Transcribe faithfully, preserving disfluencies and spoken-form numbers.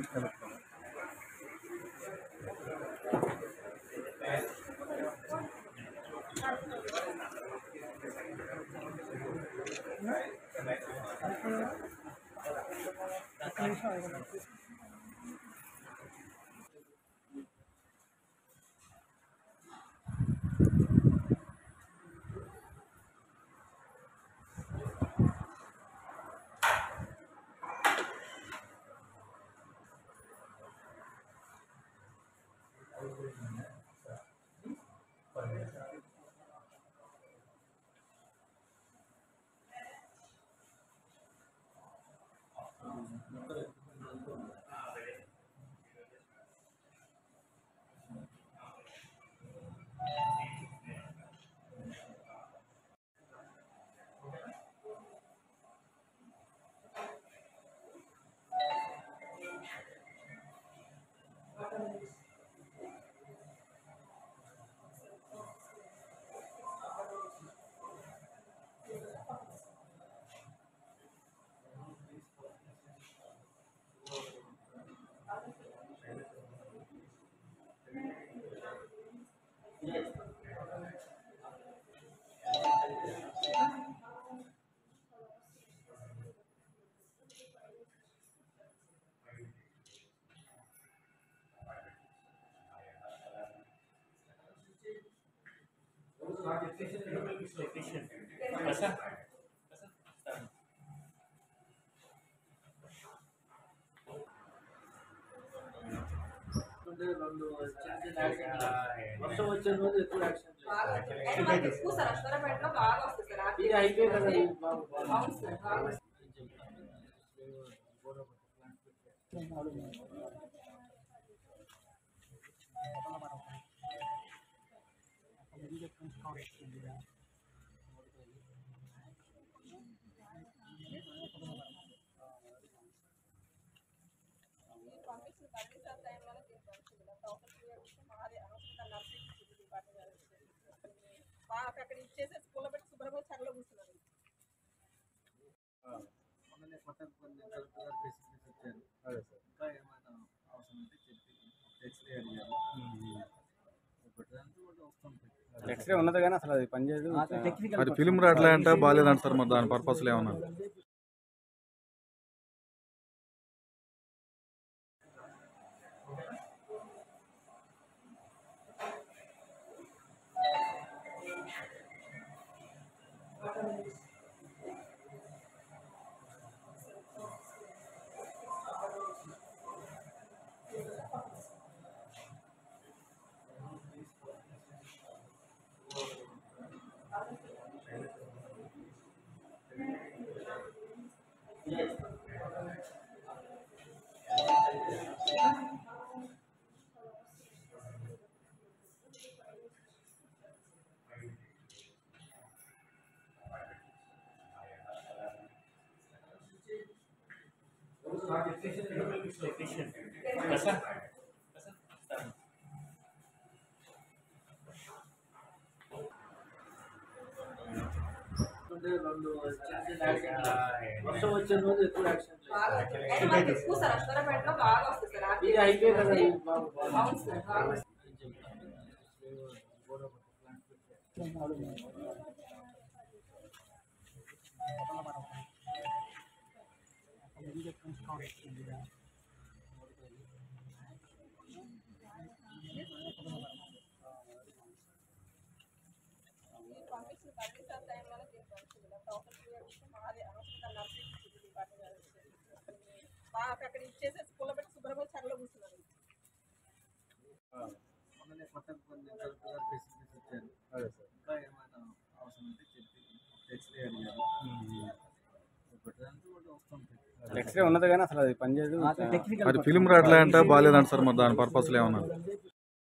వర్షం వచ్చే రోజు ఎక్కువ యాక్షన్ ఎక్కువ సార్ అశ్వరపేటలో బాగా వస్తుంది సార్ ఇది అయిపోయి కదా అవును సార్ బాగా అక్కడ ఇచ్చేసి స్కూల్లో పెట్టి శుభ్రంగా చర్లో కూర్చున్నారు. ఇంకా ఏమైనా అవసరం ఉంటే చెప్పి ఎక్స్రే అడిగారు. ఎక్స్రే ఉన్నది కానీ అసలు అది పనిచేయదు. అది ఫిలిం రాట్లే అంటే బాగాలేదంటారు, మరి దాని పర్పస్లో ఏమన్నా? వర్షం వచ్చే రోజు ఎక్కువ యాక్షన్ ఎక్కువ సార్ అశ్వరపేటలో బాగా వస్తుంది సార్ ఇది అయిపోయి కదా అవును సార్ బాగా అక్కడ ఇచ్చేసి స్కూల్లో పెట్టి శుభ్రంగా చర్లో కూర్చున్నారు. ఇంకా ఏమైనా అవసరం ఉంటే చెప్పి ఎక్స్రే అడిగారు. ఎక్స్రే ఉన్నది కానీ అసలు అది పనిచేయదు. అది ఫిలిం రాట్లే అంటే బాగాలేదంటారు, మరి దాని పర్పస్లో ఏమన్నా?